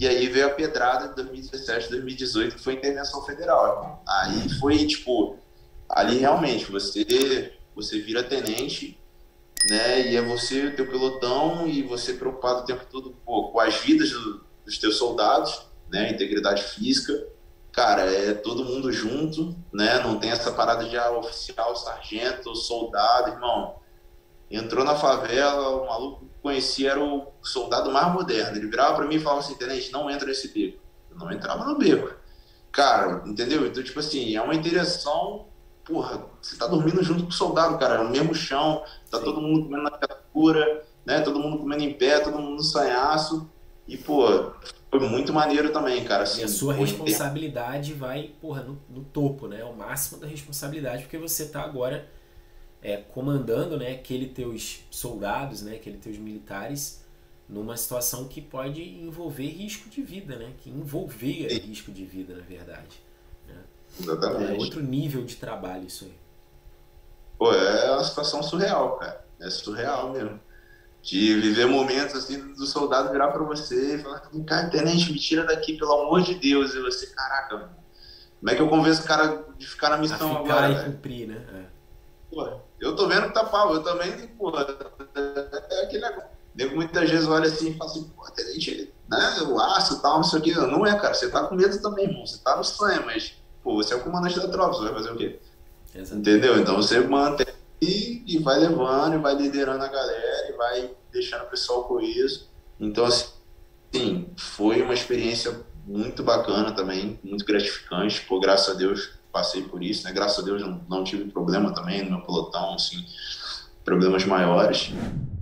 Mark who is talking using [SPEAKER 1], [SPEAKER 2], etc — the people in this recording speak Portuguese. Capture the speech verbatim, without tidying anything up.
[SPEAKER 1] E aí veio a pedrada de dois mil e dezessete, dois mil e dezoito, que foi intervenção federal, irmão. Aí foi, tipo, ali realmente, você, você vira tenente, né? E é você, o teu pelotão, e você preocupado o tempo todo, pô, com as vidas do, dos teus soldados, né? Integridade física. Cara, é todo mundo junto, né? Não tem essa parada de ah, oficial, sargento, soldado, irmão. Entrou na favela, o maluco que conhecia era o soldado mais moderno. Ele virava pra mim e falava assim, tenente, não entra nesse beco. Eu não entrava no beco. Cara, entendeu? Então, tipo assim, é uma interação, porra, você tá dormindo junto com o soldado, cara, é o mesmo chão, tá
[SPEAKER 2] Sim.
[SPEAKER 1] todo mundo comendo na captura, né? Todo mundo comendo em pé, todo mundo no sanhaço. E, pô, foi muito maneiro também, cara,
[SPEAKER 2] E a
[SPEAKER 1] assim,
[SPEAKER 2] sua
[SPEAKER 1] foi inter...
[SPEAKER 2] responsabilidade vai, porra, no, no topo, né? O máximo da responsabilidade, porque você tá agora é, comandando, né, aquele teus soldados, né, aquele teus militares numa situação que pode envolver risco de vida, né? Que envolvia risco de vida, na verdade. Né? Então é
[SPEAKER 1] Exatamente.
[SPEAKER 2] outro nível de trabalho isso aí.
[SPEAKER 1] Pô, é uma situação surreal, cara. É surreal mesmo. De viver momentos assim do soldado virar pra você e falar, cara, tenente, me tira daqui, pelo amor de Deus. E você, caraca, mano, como é que eu convenço o cara de ficar na
[SPEAKER 2] A
[SPEAKER 1] missão
[SPEAKER 2] ficar
[SPEAKER 1] agora,
[SPEAKER 2] e
[SPEAKER 1] velho?
[SPEAKER 2] cumprir, né? É.
[SPEAKER 1] Pô, eu tô vendo que tá pau, eu também, pô, é aquele negócio. Nego muitas vezes olha assim e fala assim, pô, tenente, né, o aço e tal, não sei o quê. Não é, cara, você tá com medo também, irmão. Você tá no sangue, mas, pô, você é o comandante da tropa, você vai fazer o quê? Entendeu?
[SPEAKER 2] Exatamente.
[SPEAKER 1] Então você mantém e, e vai levando, e vai liderando a galera, e vai deixando o pessoal com isso. Então, assim, foi uma experiência muito bacana também, muito gratificante. Pô, graças a Deus passei por isso, né? Graças a Deus não, não tive problema também no meu pelotão, assim, problemas maiores.